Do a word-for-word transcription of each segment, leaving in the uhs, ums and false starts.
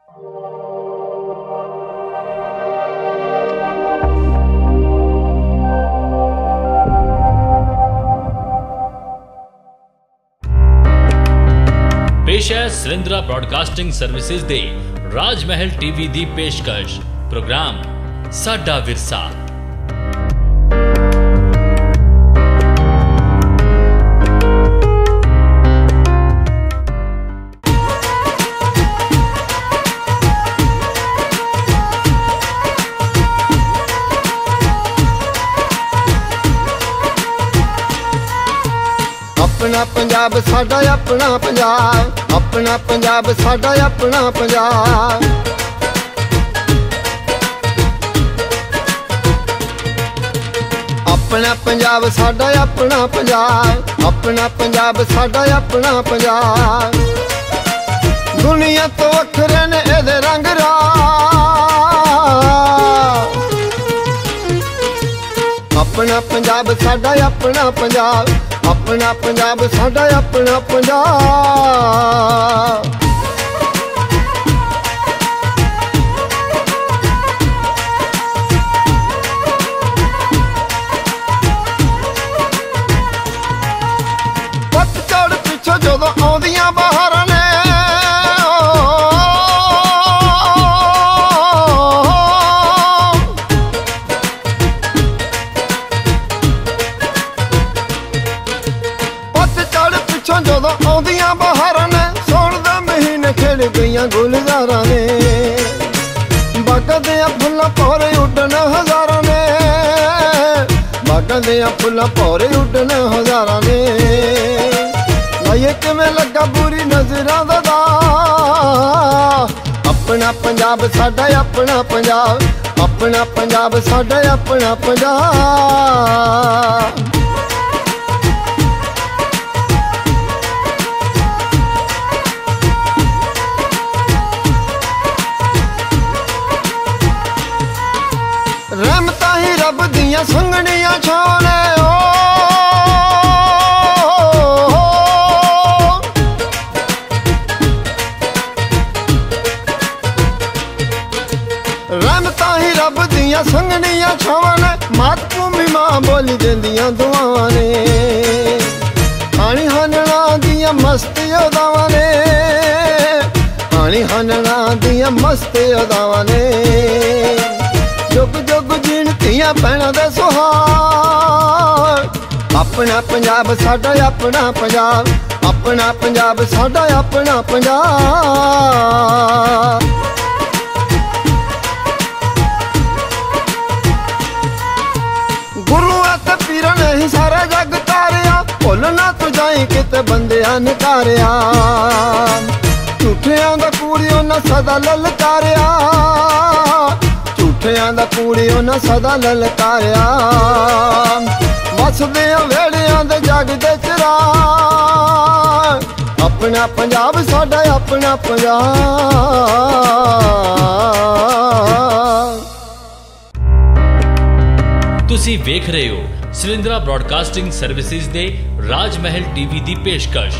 पेश है सुरिंद्रा broadcasting services दे राजमहल TV दी पेशकश प्रोग्राम साडा विरसा। अपना पंजाब साडा अपना पंजाब, अपना पंजाब साडा अपना पंजाब। अपना पंजाब साडा अपना पंजाब, अपना पंजाब साडा अपना पंजाब। दुनिया तो वखरे ने एदे रंग राह। अपना पंजाब साडा अपना पंजाब, अपना पंजाब साडा अपना पंजाब। पतझड़ पिछों जदों आउंदियां बहारां ने, जदों आउंदियां बहारां ने, सौण दे महीने खेड़ गईयां गुलजारां ने। बागां दे फुल्लां भौरे उड्डण हज़ारां ने, बागां दे फुल्लां भौरे उड्डण हज़ारां ने। लाइए किवें लगा बुरी नज़रां दा दाग। अपना पंजाब साडा अपना पंजाब, अपना पंजाब साडा अपना पंजाब। रहमतां ही रब दियां संगनियां छाने ओ। रहमतां ही रब दियां संगनियां छाने, मात भूमि मां बोली देंदियां दुआवां ने। हानी हानना दियां मस्त अदावां ने, हानी हानना दियां मस्त अदावां ने। जुग जुग जीण धीआं भैणां दे सुहाग। अपना पंजाब साडा अपना पंजाब, अपना पंजाब साडा अपना पंजाब। गुरु ते पीरां ने ही सारा जग तारिया, भुल ना तू जाई किते बंदियां नकारिया। झूठियां दा कूड़ी उन्हां सदा ललकारिया, झूठियां दा कूड़ी उन्हां सदा ललकारिया। वसदे वेड़ियां दे जागदे चिराग। अपना पंजाब साडा अपना पंजाब। तुसी वेख रहे हो सुरिंद्रा ब्रॉडकास्टिंग सर्विसेज दे राजमहल टीवी दी पेशकश।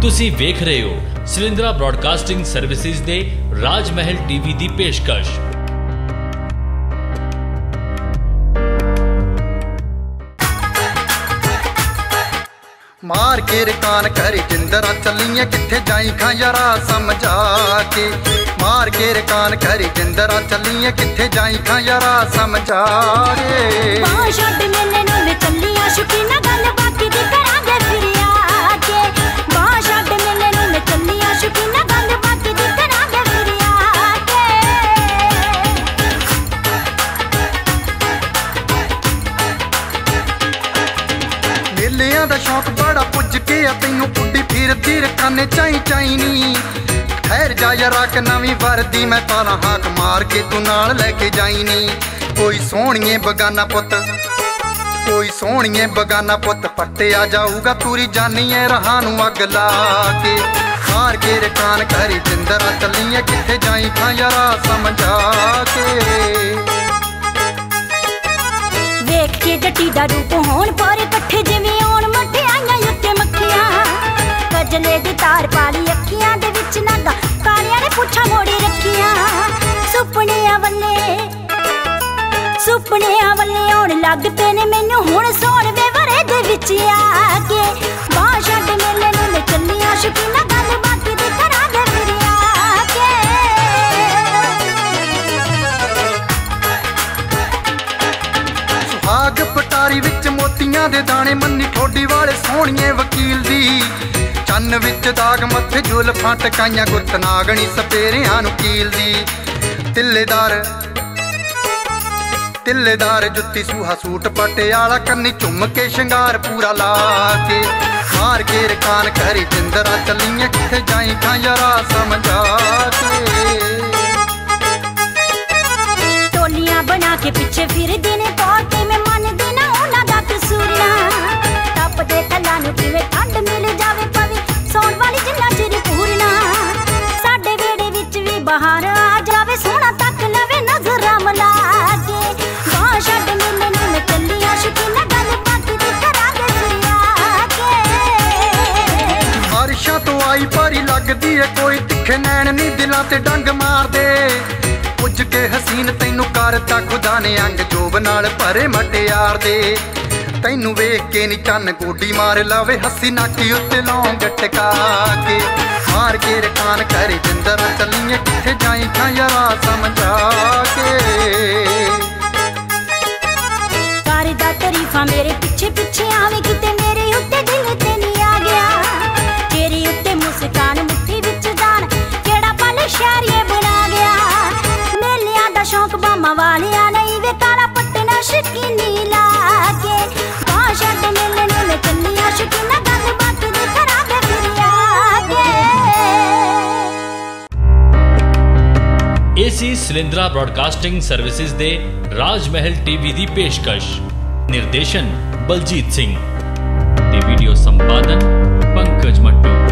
ਤੁਸੀਂ ਵੇਖ ਰਹੇ ਹੋ ਸਿਲਿੰਦਰਾ ਬ੍ਰੌਡਕਾਸਟਿੰਗ ਸਰਵਿਸਿਜ਼ ਦੇ ਰਾਜ ਮਹਿਲ ਟੀਵੀ ਦੀ ਪੇਸ਼ਕਸ਼। मार के रकान करे जिंदरा चलिए किथे जाई खा यारा समझा के। मार के रकान करे जिंदरा चलिए किथे जाई खा यारा समझा रे। बाह छड्ड मेले नूं मैं चलिया शौकीना गल बाकी दी करांगे फिर आके। बाह छड्ड मेले नूं मैं चलिया शौकीना गल बाकी दी करांगे फिर आके। मेलियां दा शौक बड़ा पुज के तैनू पुड्डी फिरदी रखाने चाई चाई नी। ठहर जा यारा के नवीं वर्दी मैं तारा हाक मार के तू नाल लेके जाई नी। कोई सोहणिए बगाना पुत कोई सोहणिए बगाना पुत पट्टे आ जाऊगा पूरी जानिए रहा नू अग ला के। मार के रकान करी जिंदरा चलिए किथे जाई खा यारा समझा के। वेख के जटी दा रूप होण पर कट्ठे जिवें आउण मठियाइयां उत्ते मक्खियां। गजले दी तार पाली अखियां दे विच नागा कालियां ने पुछां मोड़ी रखियां। सुपनियां वल्ले सुपनियां वल्ले आउण लग पे ने मैनू हुण सोहणवे वरे दे विच आके। बाह छड्ड मेले नूं मैं चलिया शौकीना गल बाकी दी करांगे फिर आके। सुहाग पटारी विच मोतियां दे दाने मन्नी ठोडी वाले सोहणिए वकील दी। चन्न विच दाग मत्थे जुल्फां टकाइयां गुत्त नागणी सपेरियां नूं कील दी। तिल्लेदार तिल्लेदार जुत्ती सूहा सूट पटियाला कन्नी झुम के शंगार पूरा ला के। मार के रकान करी जिंदरा चलिए किथे जाई खा यारा समझा के। टोलियां बना के पिछे फिरदे ने पौते में मन दी ना उन्हां दा कसूर ना। टपदे थल्लां नूं किवें ठंड मिल जावे पवे सौण वाली जिन्ना चिर पूरना। साडे वेड़े विच भी बहार आ जावे सोहणा तक लवे नज़रां मिला के। बाह छड्ड मेले नूं मैं चलिया शौकीना गल बाकी दी करांगे फिर आके। बारिशां तो आई भारी लगदी है कोई तिखे नैन नी दिलां ते डंग मार दे। पुज के हसीन तैनू करता खुदा ने अंग जोब नाल भरे मटियार दे। तैनू वेख के नी चन्न गोडी मार लावे हसी नाकी उत्ते लौंग टका के। मार के रकान करे जिंदरा चलिए किथे जाई खा यारा समझा के। करदा तारीफां मेरे पिछे पिछे आवे किते मेरे उत्ते दिल ते नी आ गया। तेरे उत्ते मुस्कान मुट्ठी विच जान केड़ा पल शहरिए बना गया। मेलियां दा शौक बामा वालियां नहीं वे काला पट्टना शकीनी ला के। बाह छड्ड मेले नूं मैं चलिया शौकीना गल बाकी दी करांगे फिर आके। एसी सिलिंदरा ब्रॉडकास्टिंग सर्विसिज दे राज महल टीवी दी पेशकश। निर्देशन बलजीत सिंह ते वीडियो संपादन पंकज मट्टू।